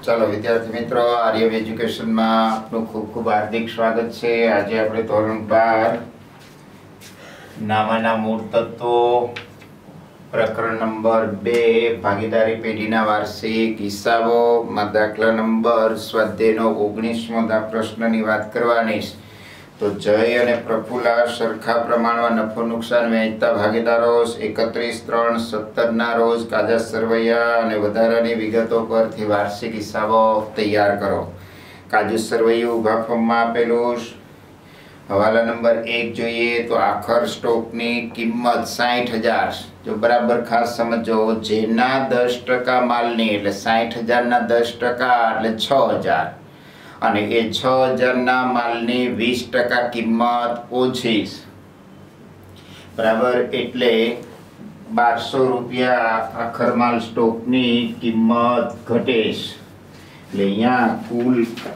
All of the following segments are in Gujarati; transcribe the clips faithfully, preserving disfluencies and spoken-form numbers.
चलो विद्यार्थी मित्रों, आर्यव एज्युकेशन में आपનું ખૂબ ખૂબ હાર્દિક સ્વાગત છે। આજે આપણે ધોરણ બાર નામાના મૂળ તત્વો પ્રકરણ નંબર બે ભાગીદારી પેઢીના વાર્ષિક હિસાબોમાં દાખલા નંબર સ્વાધ્યાયનો ઓગણીસમો પ્રશ્નની વાત કરવાની છે। તો જય અને પ્રફુલ્લા સરખા પ્રમાણમાં નફો નુકસાન વહેંચતા ભાગીદારો એકત્રીસ ત્રણ સત્તર ના રોજ કાજા સરવૈયા અને વધારાની વિગતો પરથી વાર્ષિક હિસાબો તૈયાર કરો। કાજુ સરવૈયું ઉભા ફોર્મમાં આપેલું। હવાલા નંબર એક જોઈએ તો આખર સ્ટોકની કિંમત સાઠ હજાર। જો બરાબર ખાસ સમજો, જેના દસ ટકા માલની એટલે સાઠ હજાર ના દસ ટકા એટલે છ હજાર અને એ છ હજાર ના માલની વીસ ટકા કિંમત ઓછી બરાબર એટલે બારસો રૂપિયા આખર માલ સ્ટોકની કિંમત ઘટે એટલે અહીંયા કુલ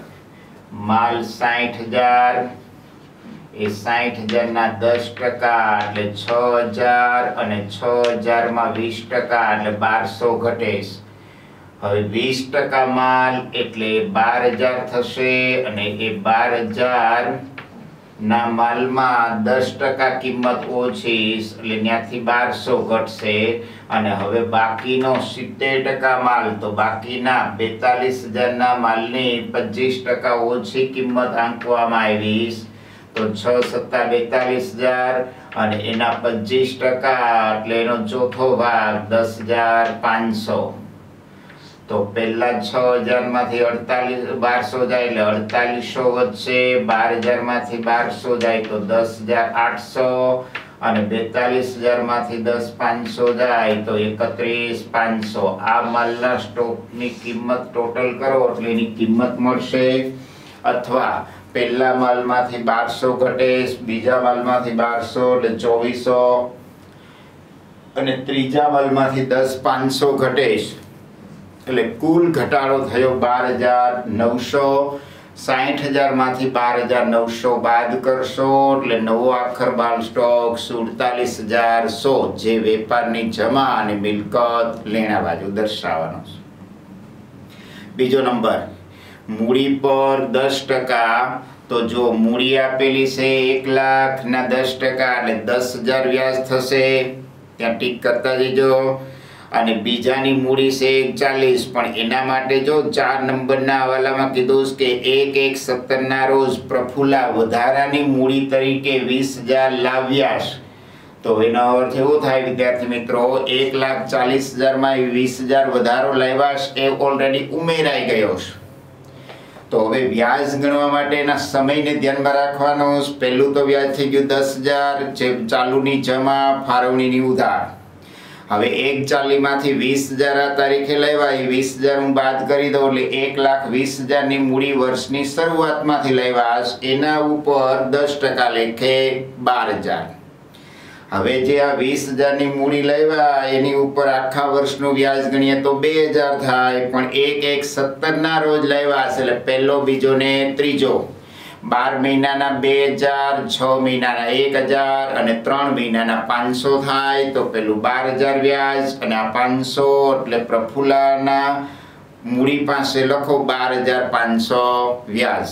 માલ સાઠ હજાર એ સાઠ હજાર ના દસ ટકા એટલે છ હજાર અને છ હજાર માં વીસ ટકા એટલે બારસો ઘટે। હવે વીસ ટકા માલ એટલે બાર હજાર થશે અને એ બાર હજાર ના માલમાં દસ ટકા કિંમત ઓછી એટલે ત્યાંથી બારસો ઘટશે અને હવે બાકીનો સિત્તેર ટકા માલ તો બાકીના બેતાલીસ હજાર ના માલની પચીસ ટકા ઓછી કિંમત આંકવામાં આવી તો છ સત્તા બેતાલીસ હજાર અને એના પચીસ ટકા એટલે એનો ચોથો ભાગ દસ હજાર પાંચસો। તો પહેલા છ હજાર માંથી અડતાલીસ બારસો જાય એટલે અડતાલીસો વધશે, બાર હજાર માંથી બારસો જાય તો દસ હજાર આઠસો અને બેતાલીસ હજાર માંથી દસ પાંચસો જાય તો એકત્રીસ પાંચસો। આ માલના સ્ટોકની કિંમત ટોટલ કરો એટલે એની કિંમત મળશે। અથવા પહેલા માલમાંથી બારસો ઘટે, બીજા માલમાંથી બારસો એટલે ચોવીસો અને ત્રીજા માલમાંથી દસ પાંચસો ઘટે એટલે કુલ ઘટાડો થયો બાર હજાર નવસો। સાઠ હજાર માંથી બાર હજાર નવસો બાદ કરશો એટલે નવો આખર માલ સ્ટોક સુડતાલીસ હજાર સો જે વેપારની જમા અને મિલકત લેણા બાજુ દર્શાવવાનો છે। બીજો નંબર મૂડી પર દસ ટકા। તો જો મૂડી આપેલી છે એક લાખ ના દસ ટકા એટલે દસ હજાર વ્યાજ થશે, ત્યાં ટીક કરતા જજો। અને બીજાની મૂડી છે એક ચાલીસ, પણ એના માટે જો ચાર નંબરના હવાલામાં કીધું કે એક એક સત્તર ના રોજ પ્રફુલ્લા વધારાની મૂડી તરીકે વીસ હજાર લાવ્યા। તો એનો અર્થ એવો થાય વિદ્યાર્થી મિત્રો, એક લાખ ચાલીસ હજાર માં વીસ હજાર વધારો લાવ્યા એ ઓલરેડી ઉમેરાઈ ગયો છે। તો હવે વ્યાજ ગણવા માટેના સમયને ધ્યાનમાં રાખવાનો। પહેલું તો વ્યાજ થઈ ગયું દસ હજાર જે ચાલુની જમા ફાળવણીની ઉધાર। હવે એક ચાલી માંથી વીસ હજાર આ તારીખે લેવાય, વીસ હજાર હું બાદ કરી દઉં એટલે એક લાખ વીસ હજાર ની મૂડી વર્ષની શરૂઆતમાંથી લેવા એના ઉપર દસ ટકા લેખે બાર હજાર। હવે જે આ વીસ હજાર ની મૂડી લેવા એની ઉપર આખા વર્ષનું વ્યાજ ગણીએ તો બે હજાર થાય, પણ એક એક સત્તર ના રોજ લેવા એટલે પહેલો બીજો ને ત્રીજો બાર મહિનાના બે હજાર, છ મહિનાના એક હજાર અને ત્રણ મહિનાના પાંચસો થાય। તો પેલું બાર હજાર વ્યાજ અને આ પાંચસો એટલે પ્રફુલ્લાના મૂડી પાસે લખો બાર હજાર પાંચસો વ્યાજ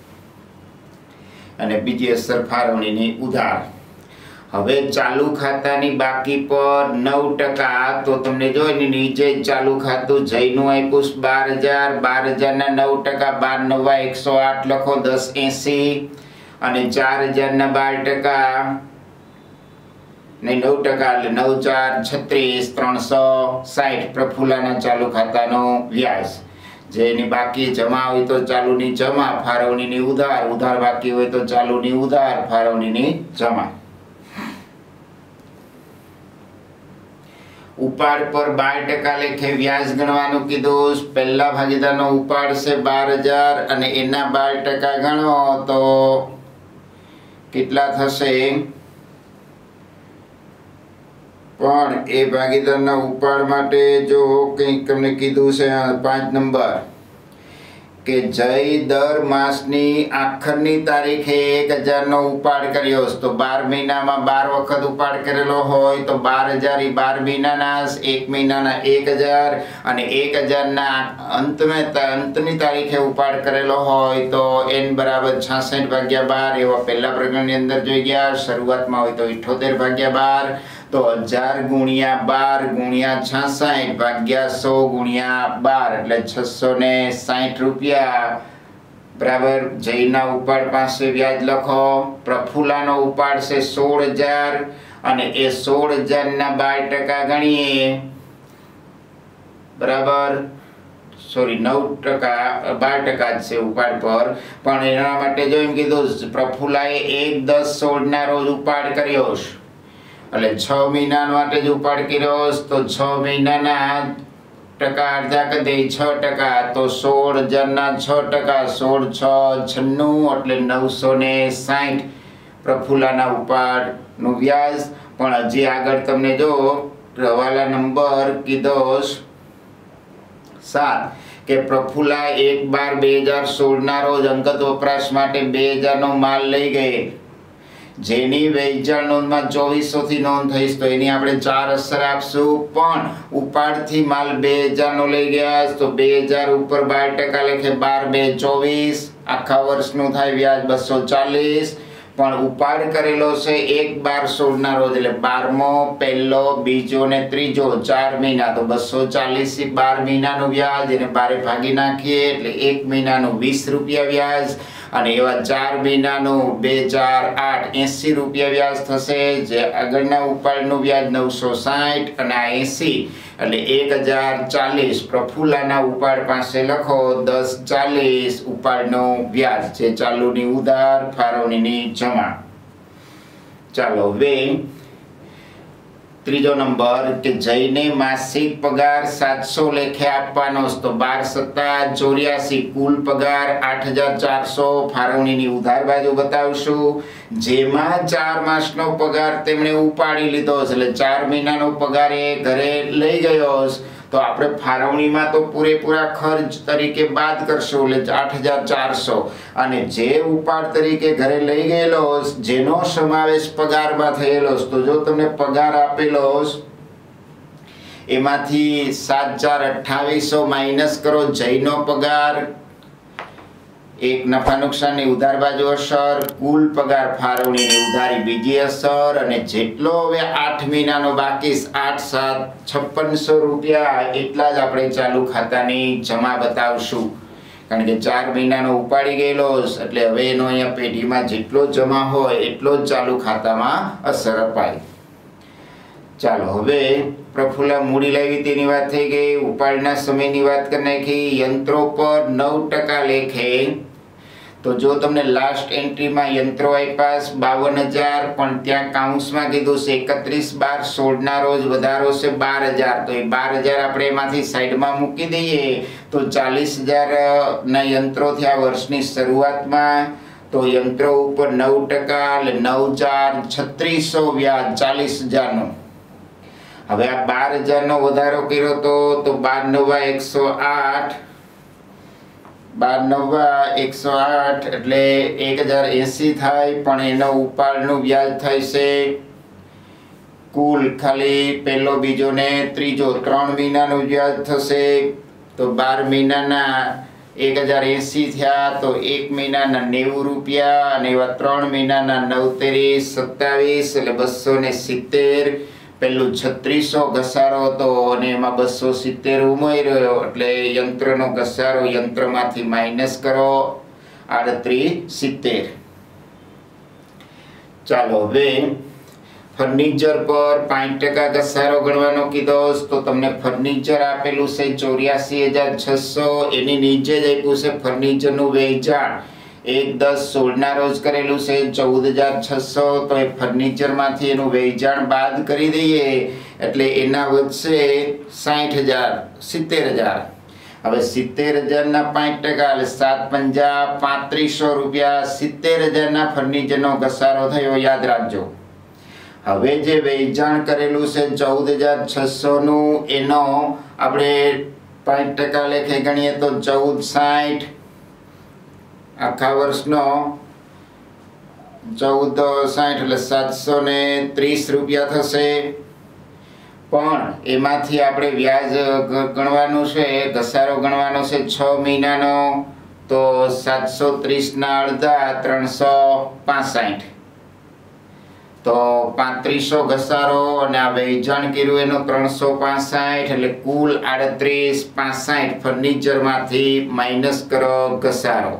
અને બીજી અસર ફાળવણીની ઉધાર। હવે ચાલુ ખાતાની બાકી પર નવ ટકા। તો તમને જો નીચે ચાલુ ખાતું જયનું આપ્યું બાર હજાર, બાર હજાર ના નવ ટકા બાર નવા એકસો આઠ લખો દસ એસી અને ચાર હજાર ના બાર ટકા નહીં નવ ટકા એટલે નવ ચાર છત્રીસ ત્રણસો સાઠ પ્રફુલ્લાના ચાલુ ખાતાનો વ્યાજ। જેની બાકી જમા હોય તો ચાલુની જમા, ફાળવણીની ઉધાર, ઉધાર બાકી હોય તો ચાલુની ઉધાર, ફાળવણીની જમા। ઉપાડ પર બાર ટકા લેખે વ્યાજ ગણવાનું કીધું। પહેલા ભાગીદારનો ઉપાડ છે બાર હજાર અને એના બાર ટકા ગણો તો કેટલા થશે? પણ એ ભાગીદારના ઉપાડ માટે જો કંઈક તમને કીધું છે પાંચ નંબર કે જય દર માસની આખરની તારીખે એક હજારનો ઉપાડ કર્યો તો બાર મહિનામાં બાર વખત ઉપાડ કરેલો હોય તો બાર હજાર એ બાર મહિનાના એક મહિનાના એક હજાર અને એક હજારના અંતમાં અંતની તારીખે ઉપાડ કરેલો હોય તો એન બરાબર છાસઠ ભાગ્યા બાર એવા પહેલા પ્રકરણની અંદર જોઈ ગયા. શરૂઆતમાં હોય તો ઇઠોતેર ભાગ્યા બાર તો હજાર ગુણ્યા બાર ગુણ્યા છાસઠ ભાગ્યા સો ગુણ્યા બાર એટલે છસો ને સાઠ રૂપિયા બરાબર. જયના ઉપાડ પાસે વ્યાજ લખો. પ્રફુલ્લાનો ઉપાડ છે સોળ હજાર અને એ સોળ હજાર ના બાર ટકા ગણીએ બરાબર. સોરી નવ ટકા બાર ટકા જ છે ઉપાડ પર, પણ એના માટે જો એમ કીધું પ્રફુલ્લાએ એક દસ સોળ ના રોજ ઉપાડ કર્યો એટલે છ મહિના માટે જ ઉપાડ કર્યો તો છ મહિનાના ટકા અડધા કરી દે છ ટકા તો સોળ હજાર ના છ ટકા સોળ છ છન્નું એટલે નવસો ને સાઠ પ્રફુલ્લાના ઉપાડ નું વ્યાજ. પણ હજી આગળ તમને જો હવાલા નંબર કીધો સાત કે પ્રફુલ્લા એક બાર બે હજાર સોળ ના રોજ અંગત વપરાશ માટે બે હજાર નો માલ લઈ ગયે જેની વેચાણ નોંધમાં ચોવીસો થી નોંધ થઈશ તો એની આપણે ચાર અસર આપશું. પણ ઉપાડ થી માલ બે હજાર નો લઈ ગયા તો બે હજાર ઉપર બાર ટકા લેખે બાર બે ચોવીસ આખા વર્ષનું થાય વ્યાજ બસો ચાલીસ. પણ ઉપાડ કરેલો છે એક બાર સોળ ના રોજ એટલે બારમો પહેલો બીજો ને ત્રીજો ચાર મહિના તો બસો ચાલીસ બાર મહિનાનું વ્યાજ એને બારે ભાગી નાખીએ એટલે એક મહિનાનું વીસ રૂપિયા વ્યાજ અને એવા ચાર મહિનાનું બે ચાર આઠ એસી રૂપિયા વ્યાજ થશે. જે આગળના ઉપાડનું વ્યાજ નવસો સાઠ અને આ એસી એટલે એક હજાર ચાલીસ પ્રફુલ્લાના ઉપાડ પાસે લખો દસ ચાલીસ ઉપાડનું વ્યાજ જે ચાલુની ઉધાર ફાળવણીની જમા. ચાલો હવે ત્રીજો નંબર કે જઈને માસિક પગાર સાતસો લેખે આપવાનો તો બાર સત્તા ચોર્યાસી કુલ પગાર આઠ હજાર ચારસો ફાળવણીની ઉધાર બાજુ બતાવશું. જેમાં ચાર માસનો પગાર તેમણે ઉપાડી લીધો એટલે ચાર મહિનાનો પગાર એ ઘરે લઈ ગયો તો આપણે ફાળવણીમાં તો પૂરેપૂરા ખર્ચ તરીકે બાદ કરશું એટલે આઠ હજાર ચારસો અને જે ઉપાડ તરીકે ઘરે લઈ ગયેલો જેનો સમાવેશ પગારમાં થયેલો તો જો તમને પગાર આપેલો એમાંથી સાત હજાર અઠ્ઠાવીસો માઇનસ કરો જયનો પગાર એક નફા નુકસાનની ઉધાર બાજુ અસર કુલ પગાર ફાળવણીની ઉધારી બીજી અસર અને જેટલો હવે આઠ મહિનાનો બાકી આઠ સાત છપ્પનસો રૂપિયા એટલા જ આપણે ચાલુ ખાતાની જમા બતાવશું કારણ કે ચાર મહિનાનો ઉપાડી ગયેલો એટલે હવે એનો અહીંયા પેઢીમાં જેટલો જમા હોય એટલો જ ચાલુ ખાતામાં અસર અપાય. ચાલો હવે પ્રફુલ્લા મૂડી લાવી તેની વાત થઈ ગઈ. ઉપાડના સમયની વાત કરી નાખી. યંત્રો પર નવ ટકા લેખે તો જો તમને લાસ્ટ એન્ટ્રીમાં યંત્રો આપ્યા બાવન હજાર પણ ત્યાં કાઉન્સમાં કીધું છે એકત્રીસ બાર સોળ ના રોજ વધારો છે બાર હજાર તો એ બાર હજાર આપણે એમાંથી સાઈડમાં મૂકી દઈએ તો ચાલીસ હજાર ના યંત્રો થયા વર્ષની શરૂઆતમાં તો યંત્રો ઉપર નવ ટકા એટલે નવ ચાર છત્રીસો વ્યાજ ચાલીસ હજાર નો. હવે આ બાર હજાર નો વધારો કર્યો તો તો બાર નવા એકસો આઠ બાર નવા એકસો આઠ એટલે એક હજાર એસી થાય પણ એનો ઉપાડનું વ્યાજ થાય છે કુલ ખાલી પહેલો બીજો ને ત્રીજો ત્રણ મહિનાનું વ્યાજ થશે તો બાર મહિનાના એક હજાર એસી થયા તો એક મહિનાના નેવું રૂપિયા અને એવા ત્રણ મહિનાના નવ તેરી સત્તાવીસ એટલે બસો ને સિત્તેર. પેલું છત્રીસો ઘસારો હતો અને એમાં બસો સિત્તેર ઉમેર્યો એટલે યંત્રનો ઘસારો યંત્રમાંથી માઇનસ કરો આડત્રીસ સિત્તેર. ચાલો હવે ફર્નિચર પર પાંચ ટકા ઘસારો ગણવાનો કીધો તો તમને ફર્નિચર આપેલું છે ચોર્યાસી હજાર છસો એની નીચે જ આપ્યું છે ફર્નિચરનું વેચાણ એક દસ સોળ ના રોજ કરેલું છે ચૌદ હજાર છસો તો એ ફર્નિચરમાંથી એનું વેચાણ બાદ કરી દઈએ એટલે એના વધશે સાઠ હજાર સિત્તેર હજાર. હવે સિત્તેર હજાર ના પાંચ ટકા એટલે સાત પંજા પાંત્રીસો રૂપિયા સિત્તેર હજાર ના ફર્નિચરનો ઘસારો થયો યાદ રાખજો. હવે જે વેચાણ કરેલું છે ચૌદ હજાર છસો નું એનો આપણે પાંચ ટકા લેખે ગણીએ તો ચૌદ સાઠ આખા વર્ષનો ચૌદ સાઠ એટલે સાતસો ને ત્રીસ રૂપિયા થશે, પણ એમાંથી આપણે વ્યાજ ગણવાનું છે, ઘસારો ગણવાનો છે છ મહિનાનો, તો સાતસો ત્રીસ ના અડધા ત્રણસો પાસઠ, તો પાંત્રીસો ઘસારો અને આ વેચાણ કર્યું એનો ત્રણસો પાસઠ એટલે કુલ આડત્રીસ પાસઠ ફર્નિચરમાંથી માઇનસ કરો ઘસારો.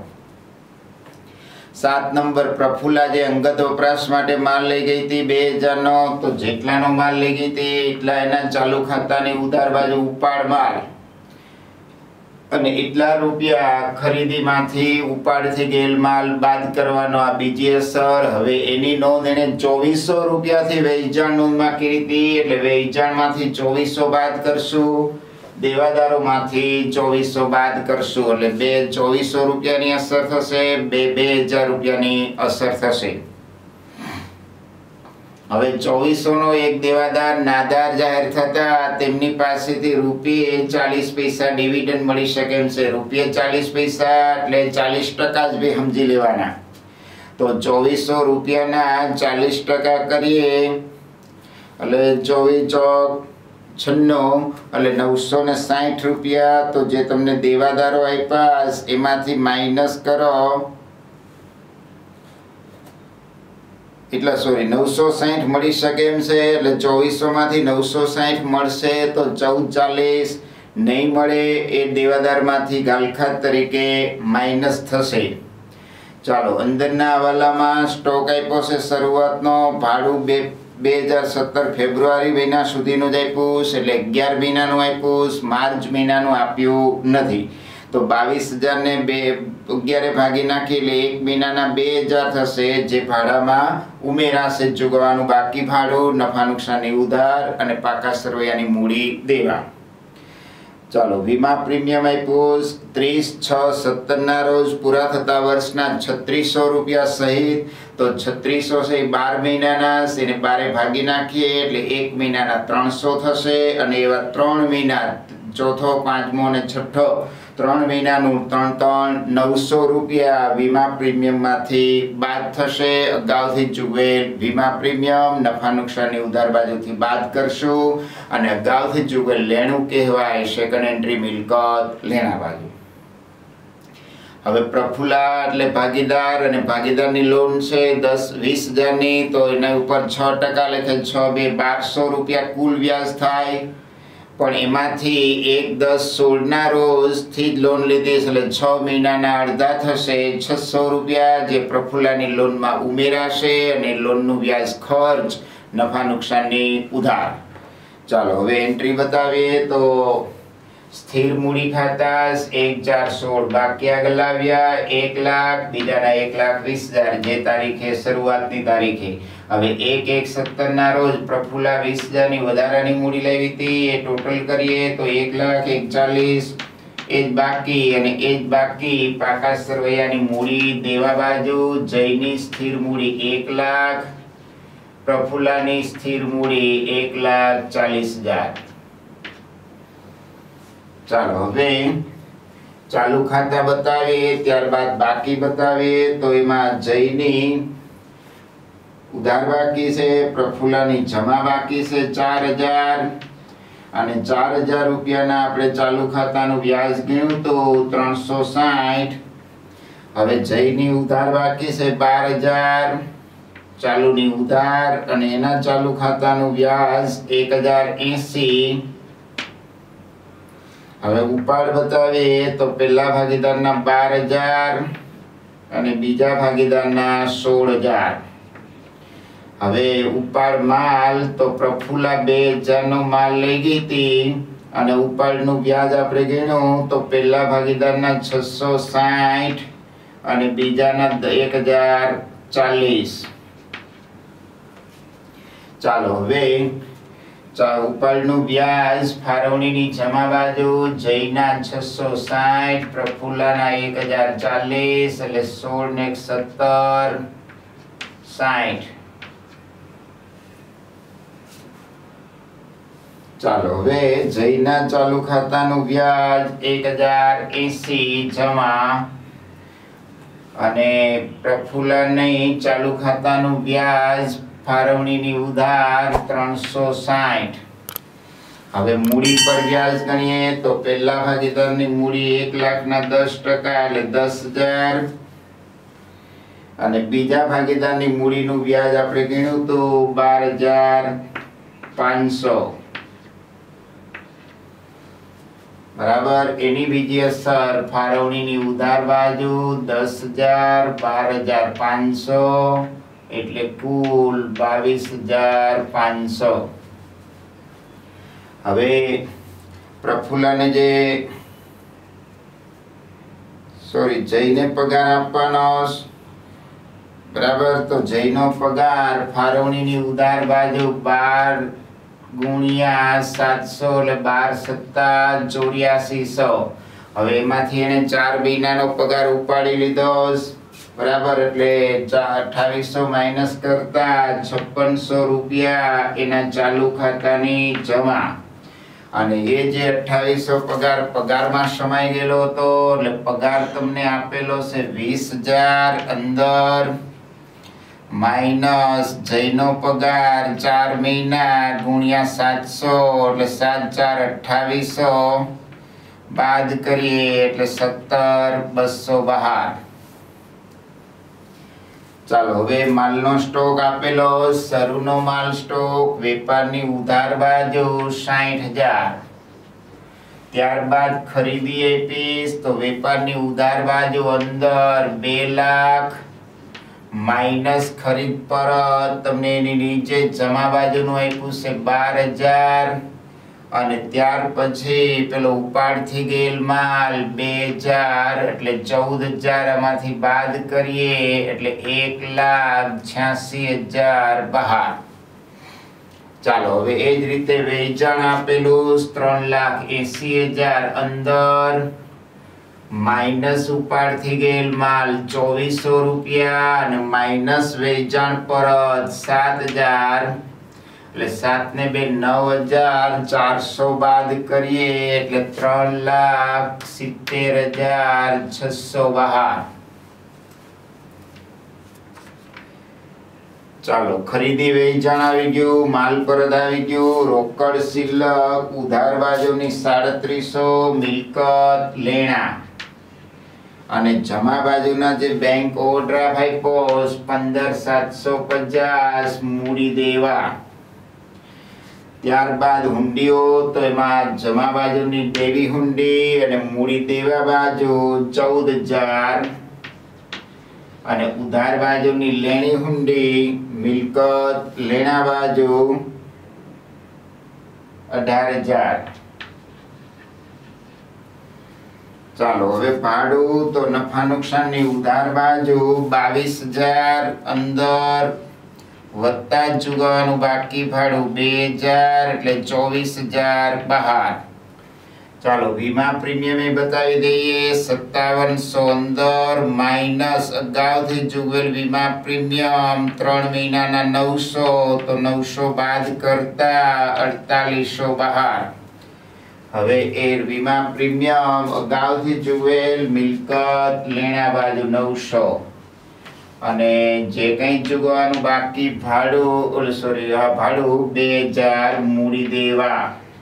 સાત નંબર પ્રફુલ્લા જે અંગત વપરાશ માટે માલ લઈ ગઈ હતી બે હજાર નો, તો જેટલાનો માલ લઈ ગઈ હતી એટલા એના ચાલુ ખાતાની ઉધાર બાજુ ઉપાડ માલ અને એટલા રૂપિયા ખરીદીમાંથી ઉપાડથી ગયેલ માલ બાદ કરવાનો આ બીજી અસર. હવે એની નોંધ એને ચોવીસો રૂપિયાથી વેચાણ નોંધમાં કરી હતી એટલે વેચાણમાંથી ચોવીસો બાદ કરશું, દેવાદારોમાંથી ચોવીસો બાદ કરશું એટલે બે ચોવીસો રૂપિયાની અસર થશે, બે બે હજાર રૂપિયાની અસર થશે. હવે ચોવીસો નો એક દેવાદાર નાદાર જાહેર થતા તેમની પાસેથી રૂપિયે ચાલીસ પૈસા ડિવિડન્ડ મળી શકે એમ છે. રૂપિયે ચાલીસ પૈસા એટલે ચાલીસ ટકા જ બે સમજી લેવાના, તો ચોવીસો રૂપિયાના ચાલીસ ટકા કરીએ એટલે ચોવીસ ચોક છન્નું એટલે નવસો ને સાઠ રૂપિયા. તો જે તમને દેવાદારો આપ્યા એમાંથી માઇનસ કરો એટલા સોરી નવસો સાઠ મળી શકે એમ છે એટલે ચોવીસો માંથી નવસો સાઠ મળશે તો ચૌદ ચાલીસ નહીં મળે એ દેવાદારમાંથી ગાલખાત તરીકે માઇનસ થશે. ચાલો અંદરના હવાલામાં સ્ટોક આપ્યો છે શરૂઆતનો, ભાડું બે બે હજાર સત્તર ફેબ્રુઆરી મહિના સુધીનું જ આપ્યું એટલે અગિયાર મહિનાનું આપ્યું, માર્ચ મહિનાનું આપ્યું નથી. તો બાવીસ હજાર ને બે અગિયારે ભાગી નાખી એટલે એક મહિનાના બે હજાર થશે, જે ભાડામાં ઉમેરાશે. ચૂકવવાનું બાકી ભાડું, નફા નુકસાનની ઉધાર અને પાકા સરવૈયાની મૂડી દેવા. ચાલો વીમા પ્રીમિયમ આપ્યું ત્રીસ છ સત્તર ના રોજ પૂરા થતા વર્ષના છત્રીસો રૂપિયા સહિત. તો છત્રીસો છે બાર મહિનાના, એને બારે ભાગી નાખીએ એટલે એક મહિનાના ત્રણસો થશે અને એવા ત્રણ મહિના ચોથો પાંચમો અને છઠ્ઠો ત્રણ મહિનાનું ત્રણ ત્રણ નવસો રૂપિયા વીમા પ્રીમિયમ માંથી બાદ થશે. અગાઉથી ચૂકવેલ વીમા પ્રીમિયમ નફા નુકસાનની ઉધાર બાજુથી બાદ કરશું અને અગાઉથી ચૂકવેલ લેણું કહેવાય સેકન્ડ એન્ટ્રી મિલકત લેણા બાજુ. હવે પ્રફુલ્લા એટલે ભાગીદાર અને ભાગીદારની લોન છે દસ વીસ હજારની, તો એના ઉપર છ ટકા લેખે છ બે બારસો રૂપિયા કુલ વ્યાજ થાય, પણ એમાંથી એક દસ સોળ ના રોજ થી જ લોન લીધી એટલે છ મહિનાના અડધા થશે છસો રૂપિયા, જે પ્રફુલ્લાની લોનમાં ઉમેરાશે અને લોનનું વ્યાજ ખર્ચ નફા નુકસાનની ઉધાર. ચાલો હવે એન્ટ્રી બતાવીએ તો સ્થિર મૂડી ખાતા એક ચાર સોળ બાકી આગળ લાવ્યા એક લાખ, બીજાના એક લાખ વીસ હજાર જે તારીખે શરૂઆતની તારીખે. હવે એક એક સત્તર ના રોજ પ્રફુલ્લા વીસ હજાર ની વધારાની મૂડી લાવી હતી, એ ટોટલ કરીએ તો એક લાખ એકચાલીસ એ જ બાકી અને એ જ બાકી પાકા સરવૈયાની મૂડી દેવા બાજુ. જયની સ્થિર મૂડી એક લાખ, પ્રફુલ્લાની સ્થિર મૂડી એક લાખ ચાલીસ હજાર. ચાલો હવે ચાલુ ખાતા બતાવીએ, ત્યારબાદ બાકી બતાવીએ. તો એમાં જયની ઉધાર બાકી છે, પ્રફુલ્લાની જમા બાકી છે ચાર હજાર અને ચાર હજાર રૂપિયાના આપણે ચાલુ ખાતાનું વ્યાજ ગણ્યું તો ત્રણસો સાઠ. હવે જયની ઉધાર બાકી છે બાર હજાર ચાલુની ઉધાર અને એના ચાલુ ખાતાનું વ્યાજ એક હજાર એસી. હવે ઉપાડ બતાવીએ તો પહેલા ભાગીદારના બાર હજાર અને બીજા ભાગીદારના સોળ હજાર. હવે ઉપાડ માલ તો પ્રફુલ્લા બે હજાર નો માલ લઈ ગઈ હતી અને ઉપાડનું વ્યાજ આપણે ગણ્યું તો પહેલા ભાગીદારના છસો સાઠ અને બીજાના એક હજાર ચાલીસ. ચાલો હવે ઉપાડનું વ્યાજ ફાળવણીની જમા બાજુ જયના છસો સાઠ પ્રફુલ્લાના એક હજાર ચાલીસ એટલે સોળ ને સત્તર સાઠ. ચાલો હવે જયના ચાલુ ખાતાનું વ્યાજ એક હજાર એસી જમા અને પ્રફુલ્લનની ચાલુ ખાતાનું વ્યાજ ફાળવણીની ઉધાર ત્રણસો સાઠ. હવે મૂડી પર વ્યાજ ગણીએ તો પહેલા ભાગીદારની મૂડી એક લાખ ના દસ ટકા એટલે દસ હજાર અને બીજા ભાગીદારની મૂડીનું વ્યાજ આપણે ગણ્યું તો બાર હજાર પાંચસો. બરાબર. એની બીજી અસર ફાળવણીની ઉધાર બાજુ દસ હજાર બાર હજાર પાંચસો એટલે કુલ બાવીસ હજાર પાંચસો. હવે પ્રફુલ્લને જે સોરી જયને પગાર આપવાનો, બરાબર, તો જયનો પગાર ફાળવણીની ઉધાર બાજુ બાર ગુણ્યા સાતસો એટલે બાર સત્તા ચોર્યાસી સો. હવે એમાંથી એને ચાર મહિનાનો પગાર ઉપાડી લીધો, બરાબર, એટલે અઠાવીસો માઇનસ કરતા છપ્પનસો રૂપિયા એના ચાલુ ખાતાની જમા. અને એ જે અઠાવીસો પગાર પગારમાં સમાઈ ગયેલો હતો એટલે પગાર તમને આપેલો છે વીસ હજાર અંદર માઇનસ જયનો પગાર ચાર મહિના ગુણ્યા સાતસો એટલે સાત ચાર અઠાવીસો બાદ કરીએ એટલે સત્તર બસો બહાર. ચાલો હવે માલનો સ્ટોક આપેલો, શરૂનો માલ સ્ટોક વેપારની ઉધાર બાજુ સાઠ હજાર. ત્યારબાદ ખરીદી આપીશ તો વેપારની ઉધાર બાજુ અંદર બે લાખ માઇનસ ખરીદ પરત તમને એની નીચે જમા બાજુનું આપ્યું છે બાર હજાર અને ત્યાર પછી પેલો ઉપાડથી ગયેલ માલ બે હજાર એટલે ચૌદ હજાર આમાંથી બાદ કરીએ એટલે એક લાખ છ્યાસી હજાર બહાર. ચાલો હવે એ જ રીતે વેચાણ આપેલું ત્રણ લાખ એસી હજાર અંદર માઇનસ ઉપાડથી ગયેલ માલ ચોવીસો રૂપિયા અને માઇનસ વેચાણ પરત સાત હજાર એટલે સાત ને બે નવ હજાર ચારસો બાદ કરીએ એટલે ત્રણ લાખ સિત્તેર હજાર છસો બહાર. ચાલો ખરીદી વેચાણ આવી ગયું, માલ પરત આવી ગયું, રોકડ શિલ્લક ઉધાર બાજુની સાડત્રીસો મિલકત લેણા અને જમા બાજુના જે બેંક ઓવરડ્રાફ્ટ આપ્યો પંદર સાતસો પચાસ મૂડી દેવા. ત્યારબાદ હુંડીઓ તો એમાં જમા બાજુની દેવી હુંડી અને મૂડી દેવા બાજુ ચૌદ હજાર અને ઉધાર બાજુની લેણી હુંડી મિલકત લેણા બાજુ અઢાર હજાર. ચાલો હવે ભાડું તો નફા નુકસાનની ઉધાર બાજુ બાવીસ હજાર અંદર વત્તા ચૂકવવાનું બાકી ભાડું બે હજાર એટલે ચોવીસ હજાર બહાર. ચાલો વીમા પ્રીમિયમ એ બતાવી દઈએ સત્તાવનસો અંદર માઇનસ અગાઉથી ચૂકવેલ વીમા પ્રીમિયમ ત્રણ મહિનાના નવસો તો નવસો બાદ કરતા અડતાલીસો બહાર. હવે એ વીમા પ્રીમિયમ અગાઉથી ચૂકવેલ મિલકત લેણા બાજુ નવસો અને જે કંઈ ચૂકવવાનું બાકી ભાડું સોરી ભાડું બે હજાર મૂડી દેવા.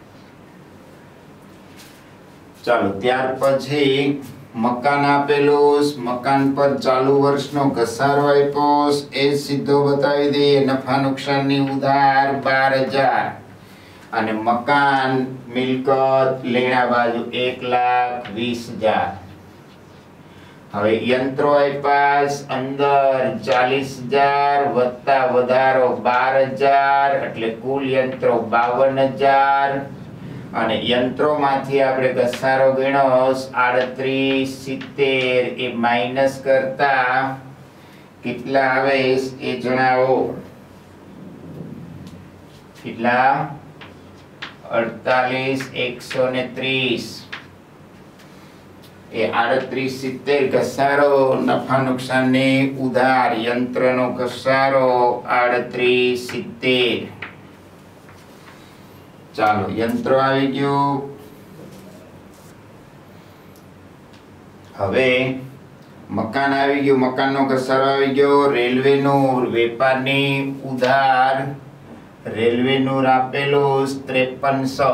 ચાલો ત્યાર પછી મકાન આપેલું, મકાન પર ચાલુ વર્ષનો ઘસારો આપ્યો એ સીધો બતાવી દઈએ નફા નુકસાનની ઉધાર બાર હજાર અને મકાન મિલકત લેણા બાજુ એક લાખ વીસ હજાર. હવે યંત્રો આપ્યા અંદર ચાલીસ હજાર વત્તા વધારો બાર હજાર એટલે કુલ યંત્રો બાવન હજાર અને યંત્રોમાંથી આપણે ઘસારો ગણ્યો આડત્રીસ સિત્તેર એ માઇનસ કરતા કેટલા આવે એ જણાવો. કેટલા? અડતાલીસ એકસો ને ત્રીસ એ આડત્રીસ સિત્તેર ઘસારો નફા નુકસાનની ઉધાર યંત્રનો ઘસારો આડત્રીસ સિત્તેર. ચાલો યંત્રો આવી ગયું. હવે મકાન આવી ગયું, મકાનનો ઘસારો આવી ગયો, રેલવેનું વેપારની ઉધાર, રેલવેનું આપેલું ત્રેપનસો.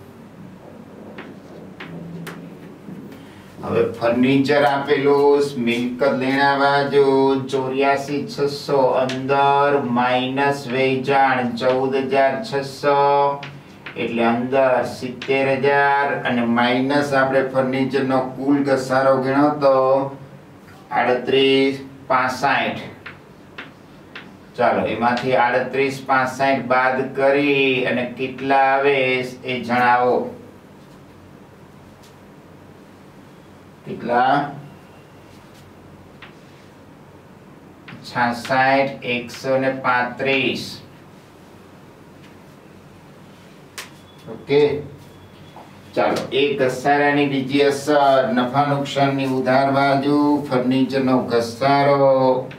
હવે ફર્નિચર આપેલું, મિલકત લેણા બાજુ ચોર્યાસી છસો, અંદર માઇનસ વેચાણ ચૌદ હજાર છસો, એટલે અંદર સિત્તેર હજાર, અને માઇનસ આપણે ફર્નિચર નો કુલ ઘસારો ગણ્યો તો આડત્રીસ પાસઠ. ચાલો એમાંથી આડત્રીસ પાસઠ બાદ કરી અને કેટલા આવે એ જણાવો. કેટલા? છાસઠ એકસો ને પાંત્રીસ. ઓકે, ચાલો એ ઘસારાની બીજી અસર, નફા નુકસાનની ઉધાર બાજુ, ફર્નિચર નો ઘસારો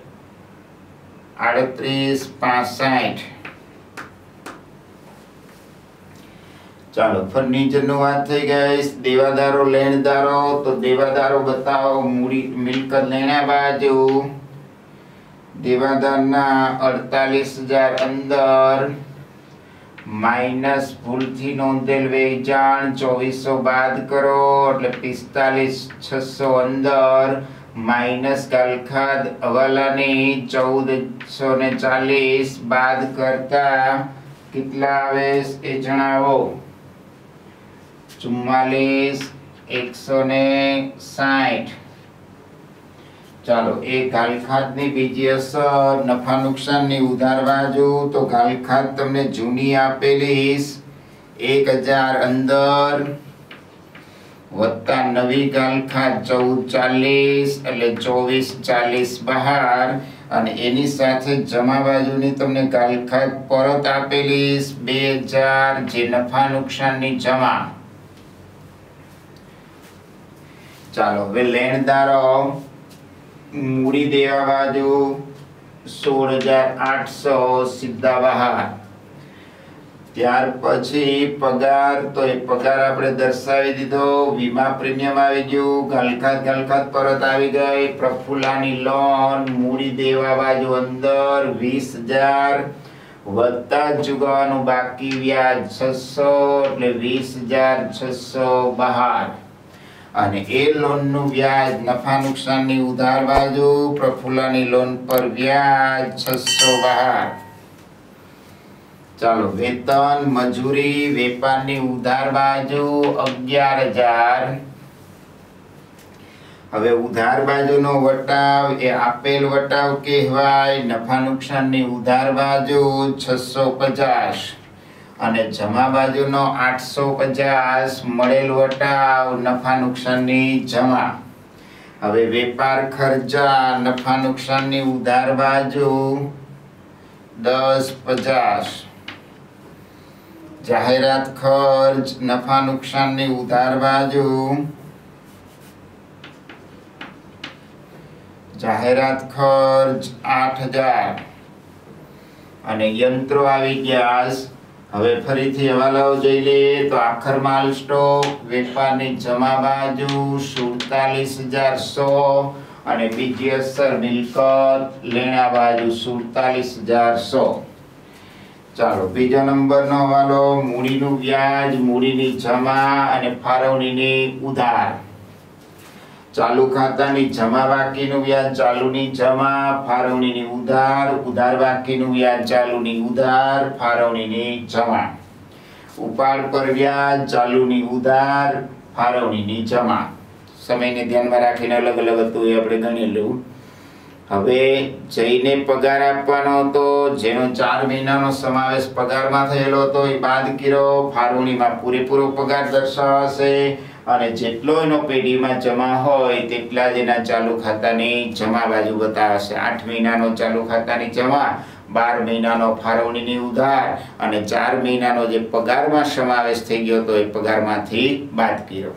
આડત્રીસ પાસઠ. ચાલો ફર્નિચર નું વાત થઈ ગઈ. દેવાદારો લેણદારો, તો દેવાદારો બતાવો. મૂડી મિલકત લેણા બાજુ દેવાદારના અડતાલીસ હજાર અંદર માઇનસ ભૂલથી નોંધેલ વેચાણ ચોવીસો બાદ કરો એટલે પિસ્તાલીસ છસો, અંદર માઇનસ ગાલખાદ હવાલાની ચૌદસો ને ચાલીસ બાદ કરતા કેટલા આવે એ જણાવો. ચુમ્માલીસ એકસો ને સાઠ. ચાલો એ ગાલખાતની બીજી અસર, નફા નુકસાનની ઉધાર બાજુ, તો ગાલખાત તમને જૂની આપેલી એક હજાર અંદર વત્તા નવી ગાલખાત ચૌદ ચાલીસ એટલે ચોવીસ ચાલીસ બહાર, અને એની સાથે જમા બાજુની તમને ગાલખાત પરત આપેલી બે હજાર જે નફા નુકસાનની જમા. ચાલો હવે લેણદારો મૂડી દેવા બાજુ સોળ હજાર આઠસો સીધા બહાર. ત્યાર પછી પગાર, તો એ પગાર આપણે દર્શાવી દીધો. વીમા પ્રીમિયમ આવી ગયું, ગાલખાત ગાલખાત પરત આવી ગઈ, પ્રફુલ્લાની લોન મૂડી દેવા બાજુ અંદર વીસ હજાર વત્તા ચૂકવવાનું બાકી વ્યાજ છસો એટલે વીસ હજાર છસો બહાર, અને એ લોન નું વ્યાજ નફા નુકસાનની ઉધાર બાજુ, પ્રફુલ્લાની લોન પર વ્યાજ છસો બહાર. ચાલો વેતન મજૂરી વેપારની ઉધાર બાજુ અગિયાર હજાર. હવે ઉધાર બાજુનો વટાવ એ આપેલ વટાવ કહેવાય. નફા નુકસાનની ઉધાર બાજુ છસો પચાસ અને જમા બાજુનો આઠસો પચાસ મળેલ વટાવ નફા નુકસાનની જમા. હવે વેપાર ખર્ચા નફા નુકસાનની ઉધાર બાજુ દસ પચાસ. જાહેરાત ખર્ચ નફા નુકસાનની ઉધાર બાજુ જાહેરાત ખર્ચ આઠ હજાર. અને યંત્રો આવી ગયા. હવે ફરીથી હવાલાઓ જોઈ લઈએ તો આખર માલ સ્ટોક વેપારની જમા બાજુ સુડતાલીસ હજાર સો અને બીજી અસર મિલકત લેણા બાજુ સુડતાલીસ હજાર સો. ચાલો બીજા નંબરનો હવાલો મૂડીનું વ્યાજ મૂડીની જમા અને ફાળવણીની ઉધાર. ચાલુ ખાતાની જમા બાકીનું વ્યાજ ચાલુની જમા ફાળવણીની ઉધાર, ઉધાર બાકીનું વ્યાજ ચાલુની ઉધાર ફાળવણીની જમા. ઉપાડ પર વ્યાજ ચાલુની ઉધાર ફાળવણીની જમા. સમયને ધ્યાનમાં રાખીને અલગ અલગ હતું એ આપણે ગણેલું. હવે જઈને પગાર આપવાનો હતો જેનો ચાર મહિનાનો સમાવેશ પગારમાં થયેલો હતો એ બાદ કર્યો. ફાળવણીમાં પૂરેપૂરો પગાર દર્શાવાશે અને જેટલો એનો પેઢીમાં જમા હોય તેટલા જ એના ચાલુ ખાતાની જમા બાજુ બતાવશે. આઠ મહિનાનો ચાલુ ખાતાની જમા, બાર મહિનાનો ફાળવણીની ઉધાર અને ચાર મહિનાનો જે પગારમાં સમાવેશ થઈ ગયો હતો એ પગારમાંથી બાદ કર્યો.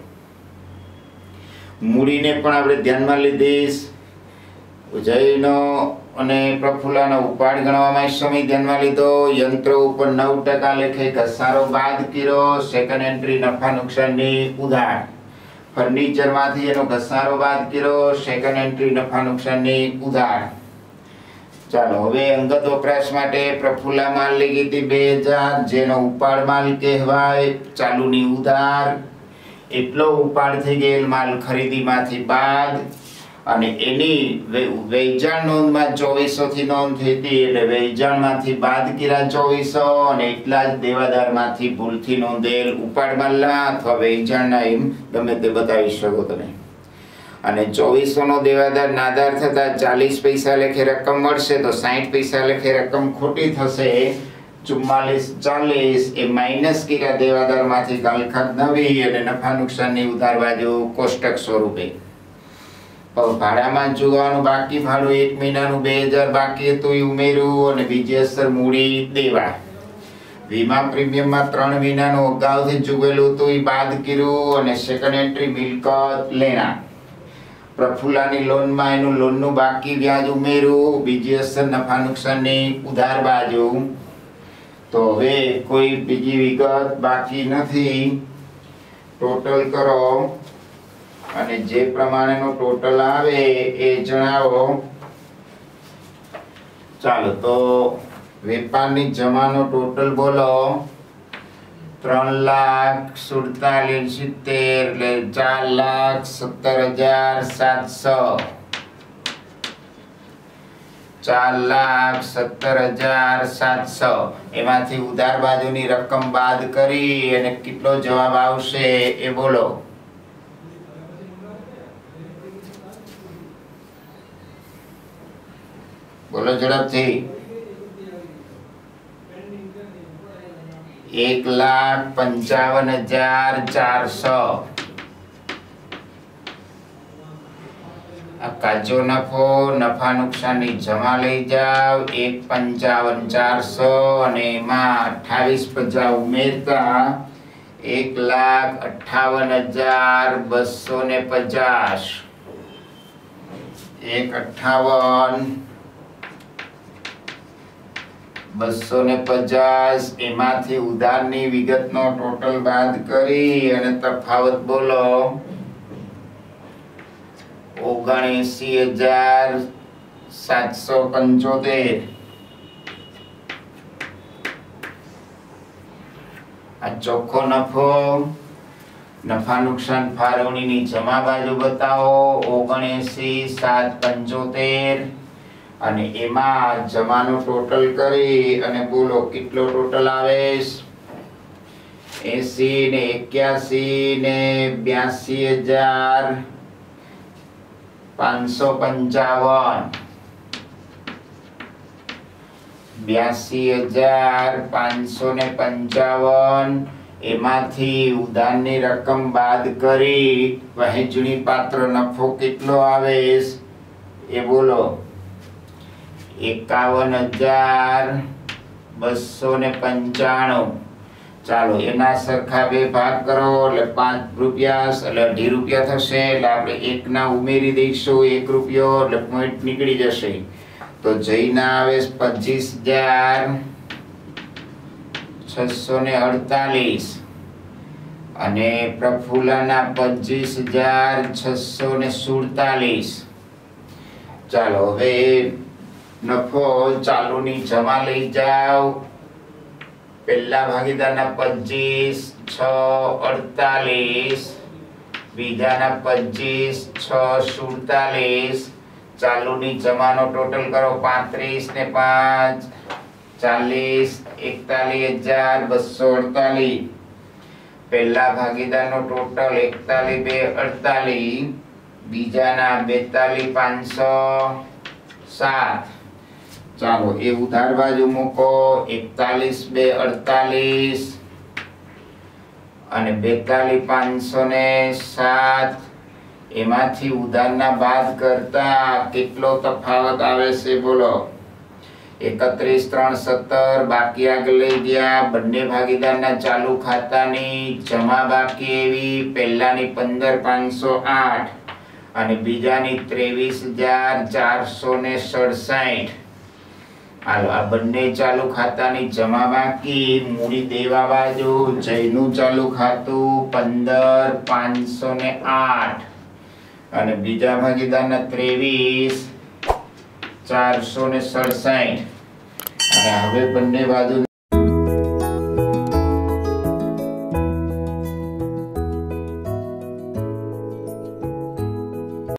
મૂડીને પણ આપણે ધ્યાનમાં લીધીશ. જયનો અને પ્રફુલ્લાનો ઉપાડ ગણવામાં સમય ધ્યાનમાં લીધો. યંત્રો ઉપર નવ ટકા લેખે ઘસારો બાદ કર્યો. સેકન્ડ એન્ટ્રી નફા નુકસાનની ઉધાર. ફર્નિચર માંથી એનો ઘસારો બાદ કર્યો, સેકન્ડ એન્ટ્રી નફા નુકસાનની ઉધાર. ચાલો હવે અંગત વપરાશ માટે પ્રફુલ્લા માલ લઈ ગઈ હતી બે હજાર, જેનો ઉપાડ માલ કહેવાય. ચાલુની ઉધાર એટલો ઉપાડ થઈ ગયેલ માલ ખરીદીમાંથી બાદ, અને એની વેચાણ નોંધમાં ચોવીસો થી નોંધ થઈ હતી, એટલે વેચાણમાંથી બાદ કર્યા ચોવીસો, અને એટલા જ દેવાદારમાંથી ભૂલથી નોંધેલ ઉપાડ માલના અથવા વેચાણના, એમ ગમે તે બતાવી શકો તમે. અને ચોવીસો નો દેવાદાર નાદાર થતા ચાલીસ પૈસા લેખે રકમ મળશે, તો સાહીઠ પૈસા લેખે રકમ ખોટી થશે. ચુમ્માલીસ ચાલીસ એ માઇનસ કર્યા દેવાદાર માંથી કાલખાત નવી, અને નફા નુકસાનની ઉધાર બાજુ કોષ્ટક સ્વરૂપે. ભાડામાં ચૂકવવાનું બાકી ભાડું એક મહિનાનું બે હજાર બાકી હતું એ ઉમેર્યું, અને બીજી અસર મૂડી દેવા. વીમા પ્રીમિયમમાં ત્રણ મહિનાનું અગાઉથી ચૂકવેલું હતું એ બાદ કર્યું, અને સેકન્ડ એન્ટ્રી મિલકત લેણા. પ્રફુલ્લાની લોનમાં એનું લોનનું બાકી વ્યાજ ઉમેર્યું, બીજી અસર નફા નુકસાનની ઉધાર બાજુ. તો હવે કોઈ બીજી વિગત બાકી નથી. ટોટલ કરો અને જે પ્રમાણેનો ટોટલ આવે એ જણાવો. ચાલો તો વેપારની જમાનો ટોટલ બોલો. ત્રણ લાખ સુડતાલીસ સિત્તેર એટલે ચાર લાખ સત્તર હજાર સાતસો. ચાર લાખ સત્તર હજાર સાતસો એમાંથી ઉધાર બાજુની રકમ બાદ કરી અને કેટલો જવાબ આવશે એ બોલો. બોલો ઝડપથી. એક લાખ પંચાવન હજાર ચારસો. કાચો નફો નફા નુકસાનની જમા લઈ જાવ એક પંચાવન ચારસો, અને એમાં અઠાવીસ પચાસ ઉમેરતા એક લાખ અઠાવન હજાર બસો ને પચાસ. એક અઠાવન બસો ને પચાસ એમાંથી ઉધારની વિગતનો ટોટલ બાદ કરી અને તફાવત બોલો. ઓગણએસી હજાર સાતસો પંચોતેર. આ ચોખ્ખો નફો નફા નુકસાન ફાળવણીની જમા બાજુ બતાવો. ઓગણએસી સાત પંચોતેર, અને એમાં જમાનો ટોટલ કરી અને બોલો કેટલો ટોટલ આવે. એસી ને એક્યાસી ને બ્યાસી હજાર પાંચસો પંચાવન. બ્યાસી હજાર પાંચસો ને પંચાવન એમાંથી ઉધારની રકમ બાદ કરી વહેંચણી પાત્ર નફો કેટલો આવે એ બોલો. એકાવન હજાર બસો ને પંચાણું. ચાલો એના સરખા બે ભાગ કરો એટલે પાંચ રૂપિયા એટલે અઢી રૂપિયા થશે, એટલે આપણે એક ના ઉમેરી દઈશું એક રૂપિયો એટલે પોઈન્ટ નીકળી જશે. તો જઈના આવે પચીસ હજાર છસો ને અડતાલીસ, અને પ્રફુલ્લાના પચીસ હજાર છસો ને સુડતાલીસ. ચાલો હવે નફો ચાલુની જમા લઈ જાઓ. પહેલા ભાગીદારના પચીસ છ અડતાલીસ, બીજાના પચીસ છ સુડતાલીસ. ચાલુની જમાનો ટોટલ કરો. પાંત્રીસ ને પાંચ ચાલીસ એકતાલીસ હજાર બસો અડતાલીસ. પહેલા ભાગીદારનો ટોટલ એકતાલીસ બે અડતાલીસ, બીજાના બેતાલીસ પાંચસો સાત. ચાલો એ ઉધાર બાજુ મૂકો. એકતાલીસ બે અડતાલીસ અને બેતાલીસ પાંચસો ને સાત. એમાંથી ઉધારના બાદ કરતા કેટલો તફાવત આવે છે બોલો. એકત્રીસ ત્રણ સત્તર બાકી આગળ લઈ ગયા. બંને ભાગીદારના ચાલુ ખાતાની જમા બાકી એવી. પહેલાની પંદર પાંચસો આઠ અને બીજાની ત્રેવીસ હજાર ચારસો ને સડસઠ. હાલો આ બંને ચાલુ ખાતાની જમા બાકી મૂડી દેવા બાજુ જયનું ચાલુ ખાતું પંદર પાંચસો ને આઠ અને બીજા ભાગીદારના ત્રેવીસ ચારસો ને સડસઠ અને હવે બંને બાજુ